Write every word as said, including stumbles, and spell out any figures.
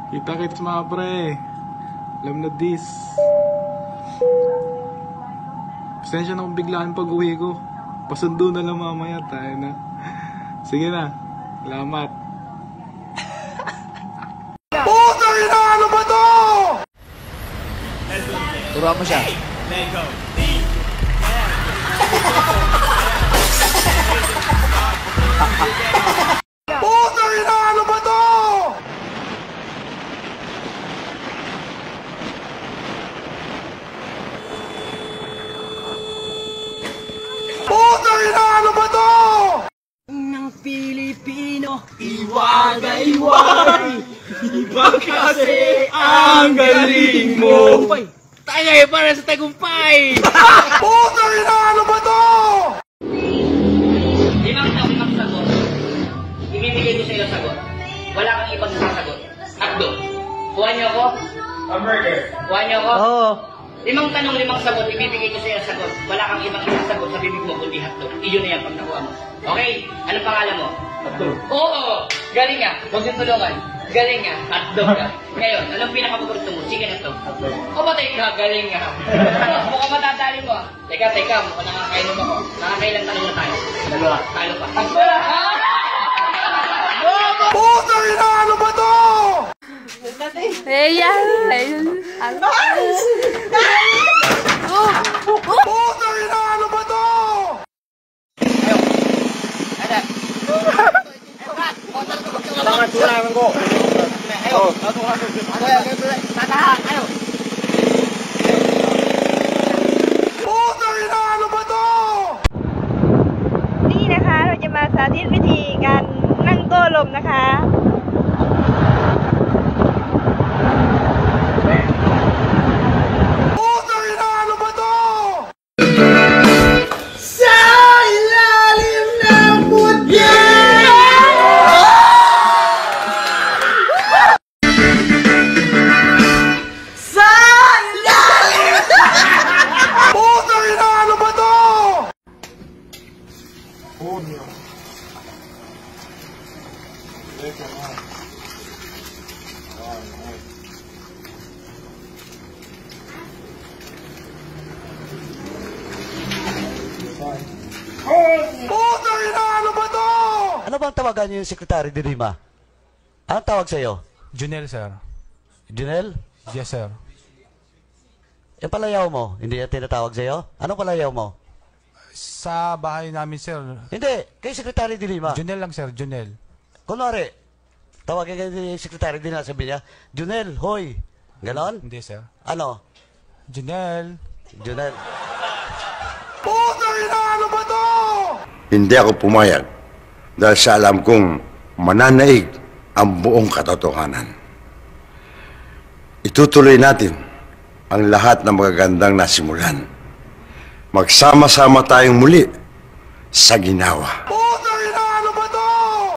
Kita-kits mga pre. Alam na this. Pasensya na kung biglaan pag-uwi ko. Pasundo na lang mamaya tayo na. Sige na. Salamat. Puta ina! Ano ba to? Turuan mo siya. Lego. Puta ina! Ano ba to? Puta ina! Ano ba to? Ng Pilipino, iwagay-wagay. Iba kasi ang galing mo. Tayo para sa tagumpay. Puta ina! Ano ba to? Limang na limang sagot. Ibibigay ko sa iyo sagot. Wala kang ibang sasagot. Akdo. Kuha niyo ako? Hamburger. Kuha niyo ako? Oo. Limang tanong, limang sagot. Ibibigay ko sa iyo sagot. Wala kang ibang ibang sagot sa bibig mo kundi hotdog. Iyon na yan pag nakuha mo. Okay? Anong pangalan mo? Hotdog. Oo! Galing nga. Huwag yung tulungan. Galing nga. Hotdog ka. Ngayon, anong pinakapaborito mo? Chicken hotdog. Hotdog. O batay ka? Galing nga. Mukhang matadali mo. Teka, teka. Mukhang nakakainom ako. Nakakailang tanong na tayo. Dalawa. Talo pa. Hotdog! Puta ina! Ano ba to? Eh, yan. Puta ina! Ano ba to? Tangan tulangan ko. Ayo. Tatahan. Ayo. Puta ina! Ano ba to? นี่นะคะเราจะมาสาธิตวิธีการนั่งโต้ลมนะคะ Puta ina! Ano ba to? Sa ilalim ng mutya. Sa ilalim. Puta ina! Ano ba to? Puta ina! Ano ba to? Ano bang tawagan niyo yung Secretary de Lima? Anong tawag sa'yo? Junel, sir. Junel? Yes, sir. Yung palayaw mo, hindi yan tinatawag sa'yo? Anong palayaw mo? Sa bahay namin, sir. Hindi, kay Secretary de Lima. Junel lang, sir. Junel. Kunwari, tawagin kayo ni Secretary de Lima, sabi niya, Junel, hoy. Ganon? Hindi, sir. Ano? Junel. Junel. Puta ina! Ano ba to? Hindi ako pumayag dahil sa alam kong mananaig ang buong katotohanan. Itutuloy natin ang lahat ng magagandang nasimulan. Magsama-sama tayong muli sa ginawa.